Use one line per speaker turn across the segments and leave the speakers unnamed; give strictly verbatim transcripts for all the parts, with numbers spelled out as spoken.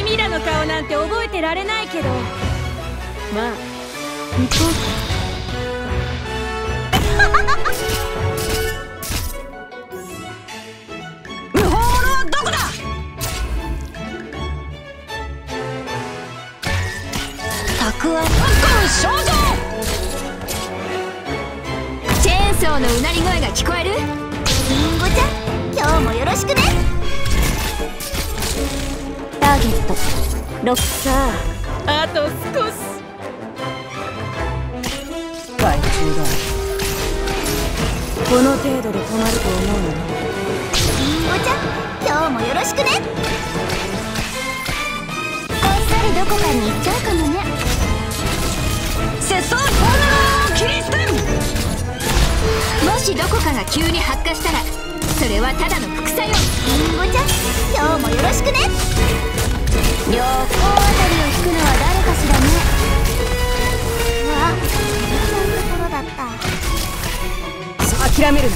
ミラの顔なんて覚えてられないけど、まあ行こうか。
無法者はどこだ。たくあん少女。チェーンソーのうなり声が聞こえる。リンゴちゃん、今日もよろしくね。ターゲットロック。さ
あと少し。
害虫だ。
この程度で止まると思うのね。
リンゴちゃん、今日もよろしくね。こっそりどこかに行っちゃうかもね。セソーフォーナーキリステン。もしどこかが急に発火したら、それはただの副作用。リンゴちゃん、今日もよろしくね。両方あたりを引くのは誰かしらね。うわ、そういうところだった。
諦めるな。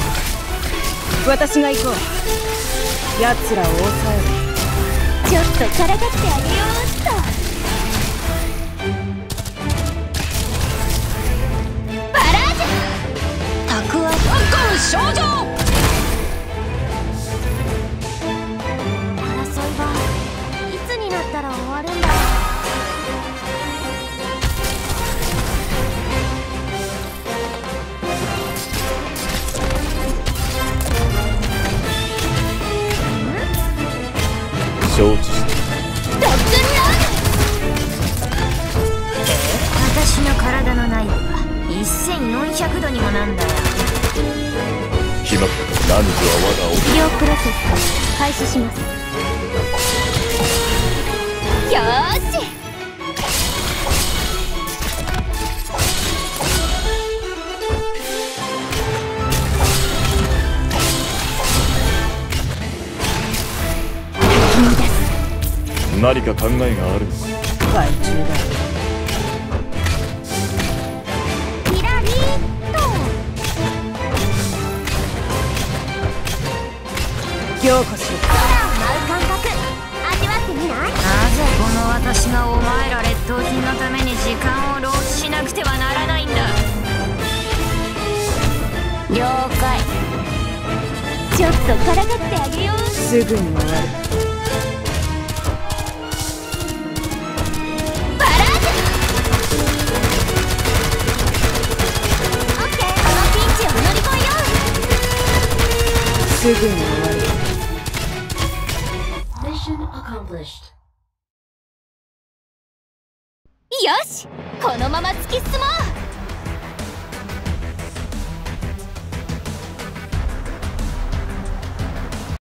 私が行こう。奴らを抑える。
ちょっとからかってあげようっと。バラージュたくあん少女。争いはいつになったら終わるんだ。
承知した。
私の体の内部はせんよんひゃくどにもなんだよ。
決まった。何時は我が
医療プロセス開始します。よーし。
何か考えがあるのか。
害虫だ。
キラリーと
凝固しろ。
空を舞う感覚味わってみない。なぜこの私がお前ら劣等品のために時間を浪費しなくてはならないんだ。了解。ちょっとからかってあげよう。
すぐに終わる。すぐに終わる。
よし、このまま突き進もう。